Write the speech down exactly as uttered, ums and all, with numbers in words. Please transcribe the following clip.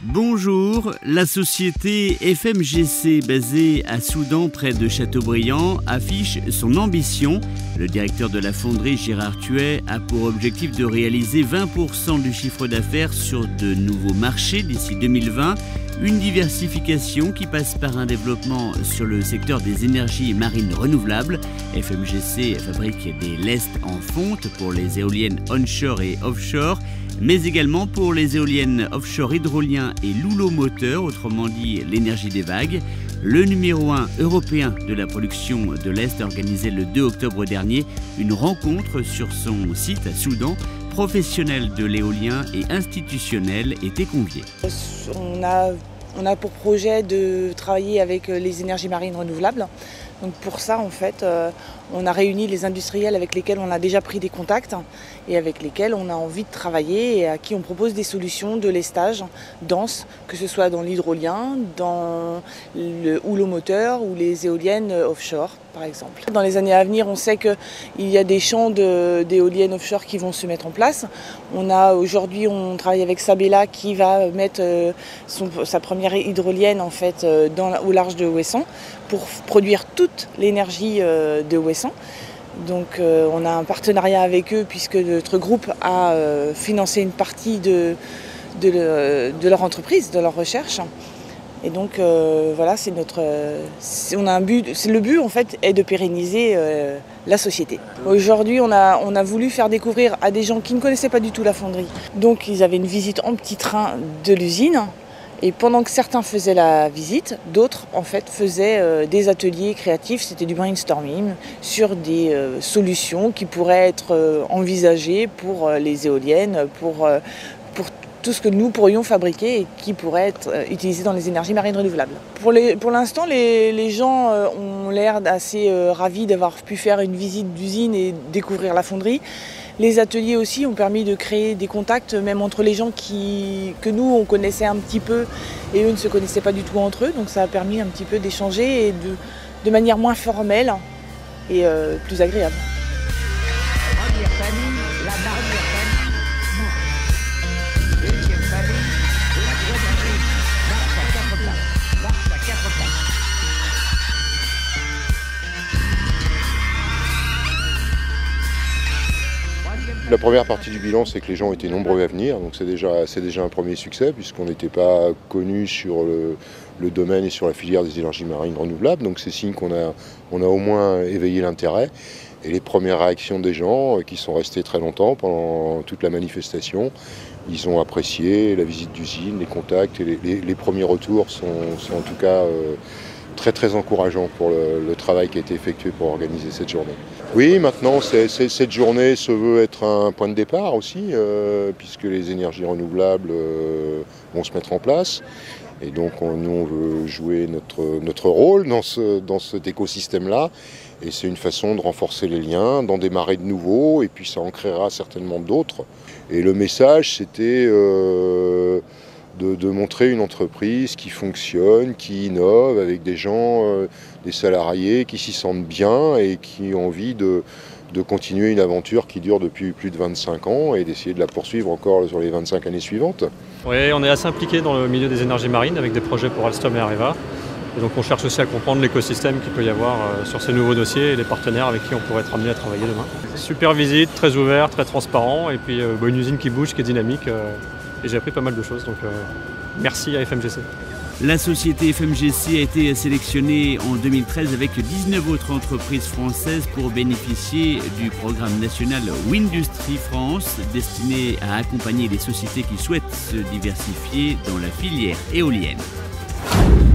Bonjour, la société F M G C basée à Soudan près de Châteaubriand affiche son ambition. Le directeur de la fonderie Gérard Thuet a pour objectif de réaliser vingt pour cent du chiffre d'affaires sur de nouveaux marchés d'ici deux mille vingt. Une diversification qui passe par un développement sur le secteur des énergies marines renouvelables. F M G C fabrique des lestes en fonte pour les éoliennes onshore et offshore, mais également pour les éoliennes offshore hydrolien et l'houlomoteur, autrement dit l'énergie des vagues. Le numéro un européen de la production de lest a organisé le deux octobre dernier une rencontre sur son site à Soudan. Professionnels de l'éolien et institutionnels étaient conviés. On a, on a pour projet de travailler avec les énergies marines renouvelables. Donc pour ça, en fait, euh, on a réuni les industriels avec lesquels on a déjà pris des contacts et avec lesquels on a envie de travailler et à qui on propose des solutions de lestage dense, que ce soit dans l'hydrolien, dans le houlomoteur ou les éoliennes offshore, par exemple. Dans les années à venir, on sait qu'il y a des champs d'éoliennes offshore qui vont se mettre en place. On a aujourd'hui, on travaille avec Sabella qui va mettre son, sa première hydrolienne en fait, dans, au large de Ouessant pour produire toute l'énergie de Ouessant. Donc euh, on a un partenariat avec eux puisque notre groupe a euh, financé une partie de, de, le, de leur entreprise, de leur recherche. Et donc euh, voilà, c'est notre, on a un but, c'est le but en fait est de pérenniser euh, la société. Aujourd'hui, on a, on a voulu faire découvrir à des gens qui ne connaissaient pas du tout la fonderie. Donc ils avaient une visite en petit train de l'usine. Et pendant que certains faisaient la visite, d'autres en fait faisaient euh, des ateliers créatifs, c'était du brainstorming sur des euh, solutions qui pourraient être euh, envisagées pour euh, les éoliennes, pour, euh, pour tout ce que nous pourrions fabriquer et qui pourrait être euh, utilisé dans les énergies marines renouvelables. Pour, les, pour l'instant, les, les gens euh, ont l'air assez euh, ravis d'avoir pu faire une visite d'usine et découvrir la fonderie. Les ateliers aussi ont permis de créer des contacts, même entre les gens qui, que nous, on connaissait un petit peu et eux ne se connaissaient pas du tout entre eux. Donc ça a permis un petit peu d'échanger et de, de manière moins formelle et euh, plus agréable. La première partie du bilan, c'est que les gens étaient nombreux à venir, donc c'est déjà, c'est déjà un premier succès puisqu'on n'était pas connu sur le, le domaine et sur la filière des énergies marines renouvelables, donc c'est signe qu'on a, on a au moins éveillé l'intérêt. Et les premières réactions des gens qui sont restés très longtemps pendant toute la manifestation, ils ont apprécié la visite d'usine, les contacts et les, les, les premiers retours sont, sont en tout cas euh, très très encourageant pour le, le travail qui a été effectué pour organiser cette journée. Oui, maintenant c'est, c'est, cette journée se veut être un point de départ aussi, euh, puisque les énergies renouvelables euh, vont se mettre en place. Et donc on, nous on veut jouer notre, notre rôle dans, ce, dans cet écosystème-là. Et c'est une façon de renforcer les liens, d'en démarrer de nouveaux, et puis ça en créera certainement d'autres. Et le message c'était euh, De, de montrer une entreprise qui fonctionne, qui innove, avec des gens, euh, des salariés qui s'y sentent bien et qui ont envie de, de continuer une aventure qui dure depuis plus de vingt-cinq ans et d'essayer de la poursuivre encore sur les vingt-cinq années suivantes. Oui, on est assez impliqué dans le milieu des énergies marines avec des projets pour Alstom et Areva. Et donc on cherche aussi à comprendre l'écosystème qu'il peut y avoir euh, sur ces nouveaux dossiers et les partenaires avec qui on pourrait être amené à travailler demain. Super visite, très ouvert, très transparent et puis euh, une usine qui bouge, qui est dynamique. Euh, Et j'ai appris pas mal de choses, donc euh, merci à F M G C. La société F M G C a été sélectionnée en deux mille treize avec dix-neuf autres entreprises françaises pour bénéficier du programme national Windustry France, destiné à accompagner les sociétés qui souhaitent se diversifier dans la filière éolienne.